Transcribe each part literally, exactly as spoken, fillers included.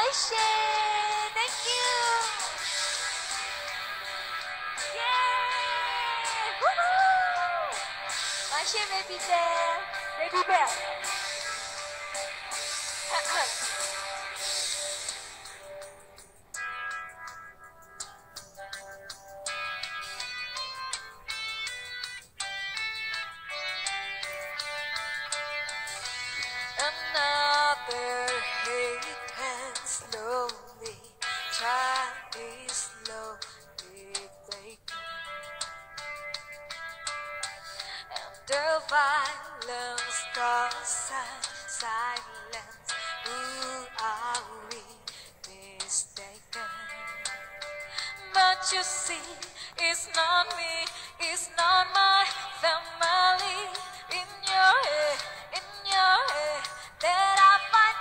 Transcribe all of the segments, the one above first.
Shay. Thank you. Yay! Woohoo! My Shay, baby bear. Baby bear. Another hate and slowly child is slowly breaking, and the violence causes silence. Who are we mistaken? But you see, it's not me, it's not my family. In your head, in your head, that I fight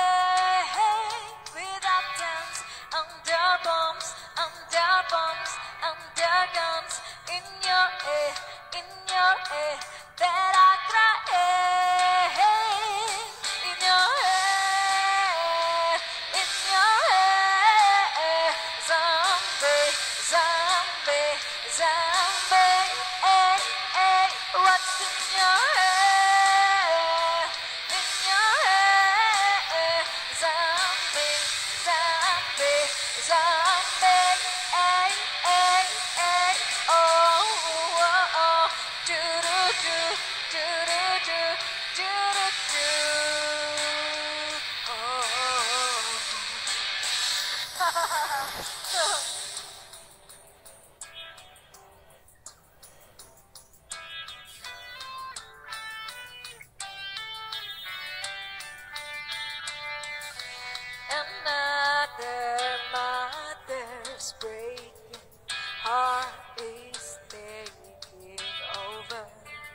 without dance, under bombs, under bombs, under guns. In your head, in your head, that I cry. In your head, in your head, zombie, zombie, zombie. Hey, hey, what's in your head? In your head, zombie, zombie, zombie. Hey, hey, hey, oh, oh, oh, do do do, do do do, do do do. Oh. Another mother's breaking heart is taking over.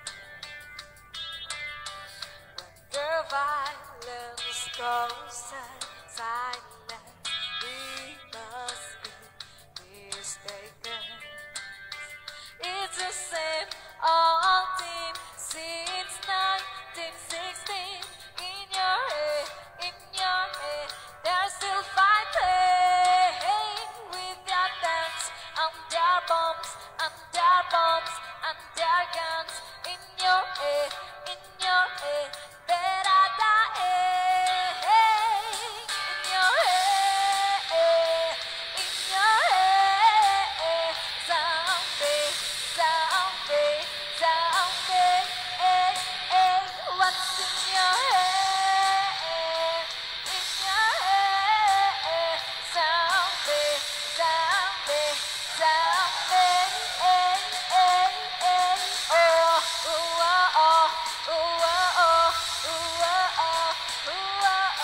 When the violence goes silent, we must be mistaken. It's the same old team since nineteen sixteen. In your head, in your head, they're still fighting with their tanks, under bombs, under bombs, under guns. In your head, in your head, better die. In your head, in your head, zombie, zombie, zombie. Hey, hey, what's in your head? In your head, zombie, zombie, zombie. Hey, hey, hey, oh, ooh, oh, oh, ooh, oh, oh, ooh, oh, oh, ooh, oh,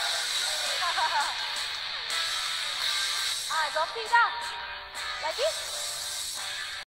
oh. Ah, zombie dah. Lagi?